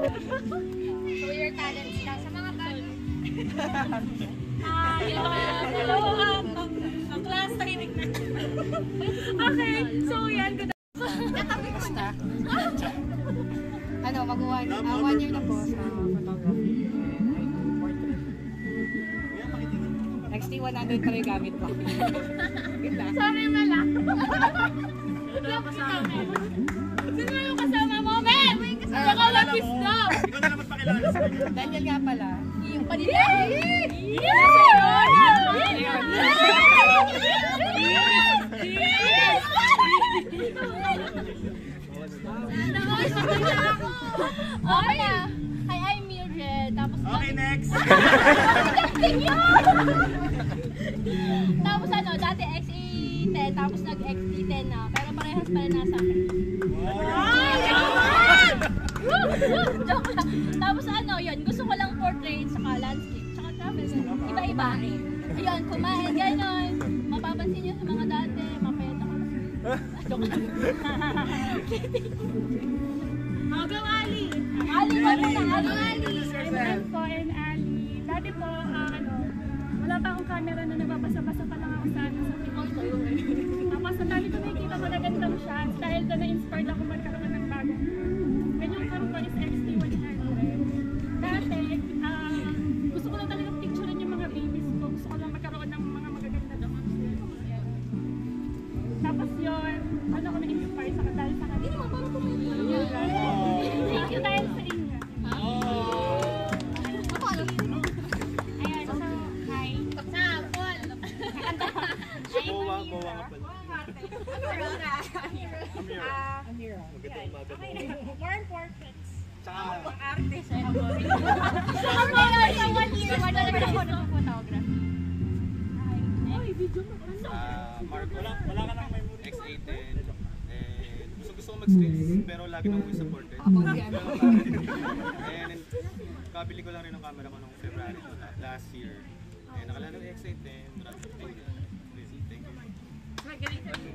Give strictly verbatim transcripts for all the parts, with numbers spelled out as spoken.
Show your talents lang sa mga bag. Ah, yun ako. Dalawa ka. Ang class, tahimik na. Okay, so yan. Basta. Ano, mag-one uh, one year na po sa photography. X T one hundred pa rin gamit ko. Sorry, Mala. Sino yung kasama? Sino yung kasama mo, Ben? Baka lapis na. Ikaw na naman pakilala sa kanya. Daniel nga pala. Yung kanila. Okay na. Hi, I'm Mildred. Tapos Okay, next. Tapos ano, dati X A ten, tapos nag-X T ten na. Pero parehas pa rin nasa akin. Joke lang. Tapos ano, yun, gusto ko lang portrait, saka landscape, saka travel. Iba-iba. Ayun, kumain, gano'n. Mapapansin nyo sa mga dati, mapayat ako. Joke lang. Hanggang Ali. Ali, wag mo na, Ali. I'm Ann po and Ali. Dati po, ah, ano, wala pa akong camera na nababasa-basa pa lang ako sa ano sa TikTok. Tapos ang dami ko nakikita ko na gandang shots dahil doon na-inspired ako magkaroon ng bagong. Ganyang karoon ko is X T one hundred. Dati, ah, gusto ko lang talagang picturean yung mga babies ko. Gusto ko lang magkaroon ng mga magaganda doon. Tapos yun, ano ko na-inspire sa dahil sa kanila. Thank you dahil sa inyo. Ayan, so, hi. Bawa, bawa ka pala. Amira. More portraits. Tsaka, Artist. Saka mo yun, sa one year, wala naman ako ng photography. Ay, video mo. ah, Mark, wala, wala ka nang memory. X A ten. And gusto gusto ko mag-streams, pero lagi nang uwi sa portrait. And kabili ko lang rin ng camera ko noong February last year. And nakalala ng X A ten. Thank you. Thank you.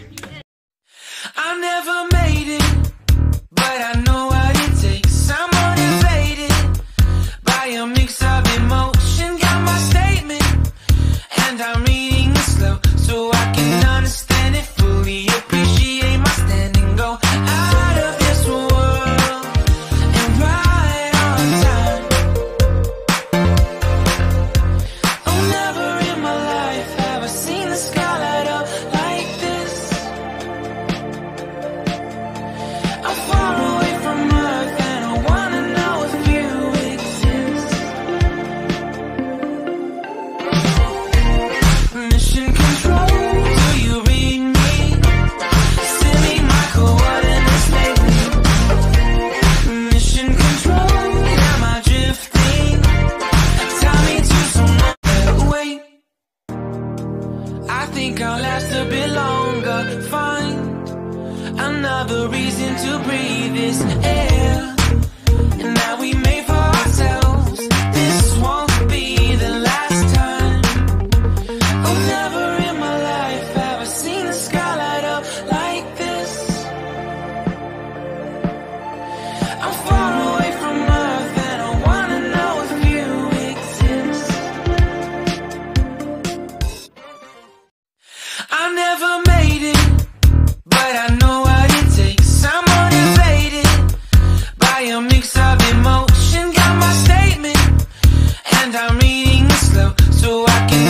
I never made it, but I know what it takes. I'm motivated by a mix of emotion. Got my statement, and I'm reading it slow so I can understand it fully. Appreciate my standing, go out of this world and right on time. Oh, never in my life have I seen the sky light up like this. I'm far away from Earth and I wanna know if you exist. Mission control, do you read me? Send me my coordinates lately. Mission control, am I drifting? Tell me to someone, wait. I think I'll last a bit longer. Find another reason to breathe this air. And now we made for ourselves. This won't be the last time. Oh, never in my life have I seen the sky light up like this. I'm far away from Earth and I wanna know if you exist. I never made it, but I know what it takes. I'm motivated by a mix of emotion. Got my statement, and I'm reading it slow so I can